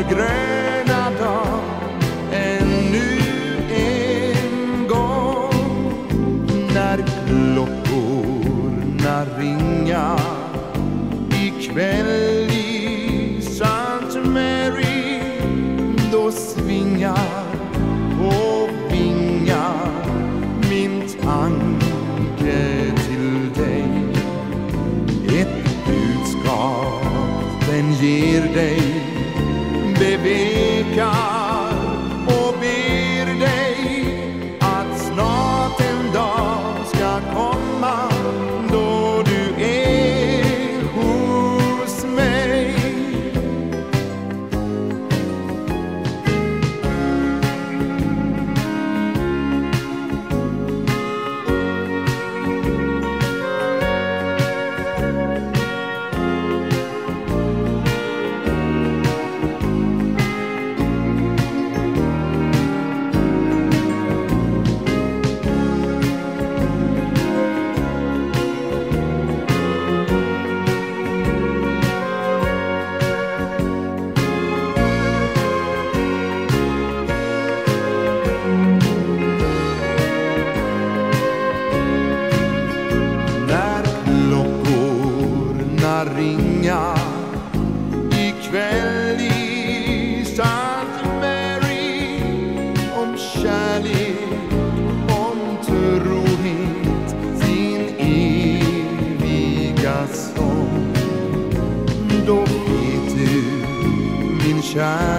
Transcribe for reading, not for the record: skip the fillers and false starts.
gröna dag ännu en gång. När klockorna ringar ikväll i St. Mary, då svingar och vingar min tanke till dig. Ett budskap den ger dig, bevekar och ber dig att snart en dag ska komma då du är hos mig. Ringa ikväll i St. Mary, om kärlek, om trohet, sin eviga sång. Då vet du, min kärlek,